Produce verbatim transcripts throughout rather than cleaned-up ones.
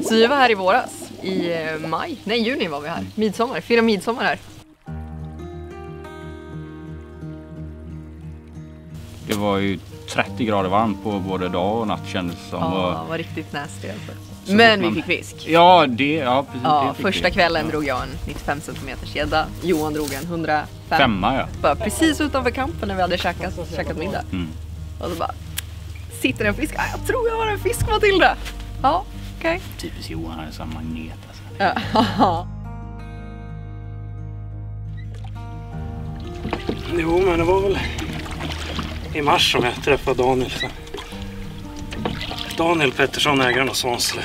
Så vi var här i våras, i maj, nej juni var vi här, midsommar, fyra midsommar här. Det var ju trettio grader varmt på både dag och natt kändes som. Ja, det var riktigt nasty alltså. Men vi fick fisk. Ja, det, ja precis. Ja, det fick första vi. kvällen ja. drog jag en nittiofem centimeters gädda. Johan drog en hundrafem. Femma, ja. Bara precis utanför kampen när vi hade käkat, käkat middag. Mm. Och så bara, sitter en fisk. Ah, jag tror jag har en fisk, Matilda. Ja, okej. Okay. Typiskt Johan, han är som magnet alltså. Ja. Jo, men det var väl i mars som jag träffade Daniel. Så. Daniel Pettersson, ägaren av Svansele.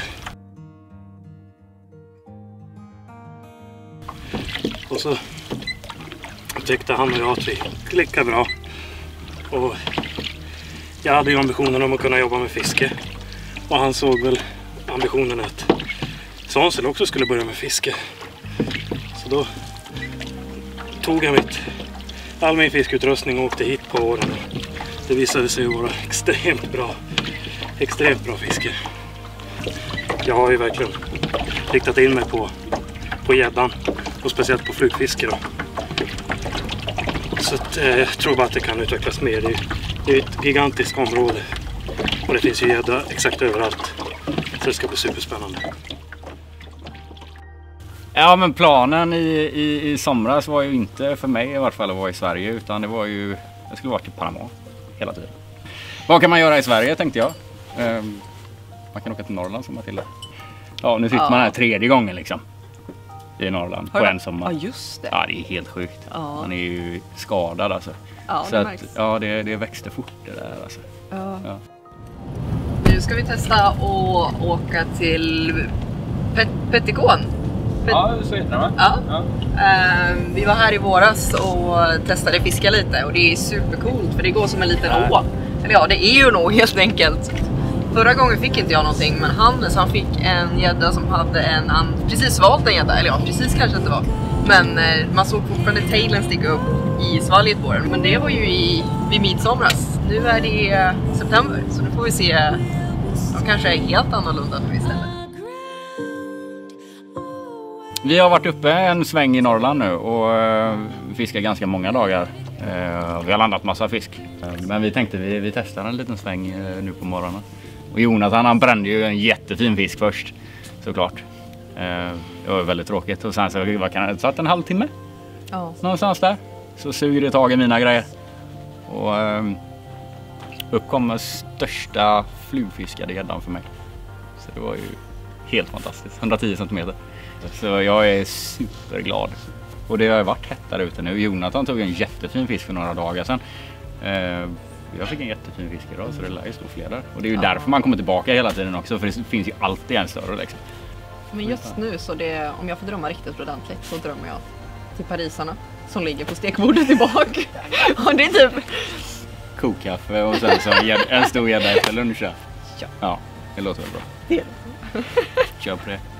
Och så tyckte han och jag att vi klickade bra. Och jag hade ju ambitionen om att kunna jobba med fiske. Och han såg väl ambitionen att Svansele också skulle börja med fiske. Så då tog jag mitt all min fiskeutrustning och åkte hit på åren. Det visade sig vara extremt bra. Extremt bra fiske. Jag har ju verkligen riktat in mig på på gäddan och speciellt på flugfiske då. Så att, eh, jag tror bara att det kan utvecklas mer. Det är, det är ett gigantiskt område och det finns ju gädda exakt överallt. Så det ska bli superspännande. Ja, men planen i, i, i somras var ju inte för mig i vart fall att vara i Sverige, utan det var ju, jag skulle vara till Panama hela tiden. Vad kan man göra i Sverige, tänkte jag. Um, man kan åka till Norrland som Matilda. Ja, nu sitter ja. man här tredje gången liksom. I Norrland på en sommar. Ja, just det. Ja, det är helt sjukt. Ja. Man är ju skadad alltså. Ja, så det att, märks. ja, det, det växte fort det där alltså. Ja. Ja. Nu ska vi testa att åka till Pet Petikån. Ja, så heter det va? Ja. ja. Uh, vi var här i våras och testade fiska lite och det är supercoolt för det går som en liten å. Eller ja, det är ju nog helt enkelt. Förra gången fick inte jag någonting, men han, så han fick en gädda som hade en, han precis svalt en gädda, eller ja, precis kanske inte var. Men eh, man såg fortfarande tailen sticka upp i svalget på den, men det var ju i, vid midsomras. Nu är det eh, september, så nu får vi se, de kanske är helt annorlunda nu istället. Vi har varit uppe en sväng i Norrland nu och uh, fiskar ganska många dagar. Uh, vi har landat massa fisk. Uh, men vi tänkte vi, vi testar en liten sväng uh, nu på morgonen. Och Jonathan, han brände ju en jättefin fisk först, såklart. Uh, det var väldigt tråkigt. Och sen så vad kan det satt en halvtimme? Ja. Någonstans där. Så suger det tag i mina grejer. Och uh, upp kommer största flugfiskade gäddan för mig. Så det var ju helt fantastiskt. hundratio centimeter. Så jag är superglad. Och det har varit hett där ute nu. Jonathan tog en jättefin fisk för några dagar sedan. Eh, jag fick en jättefin fisk idag, så det lär ju stå fler där. Och det är ju ja. därför man kommer tillbaka hela tiden också. För det finns ju alltid en större liksom. Men just nu så det, om jag får drömma riktigt ordentligt så drömmer jag till parisarna som ligger på stekbordet tillbaka. Och det är typ kokkaffe och sen så en stor gädda efter lunch. Ja. Ja, det låter väl bra. Det. Kör på det.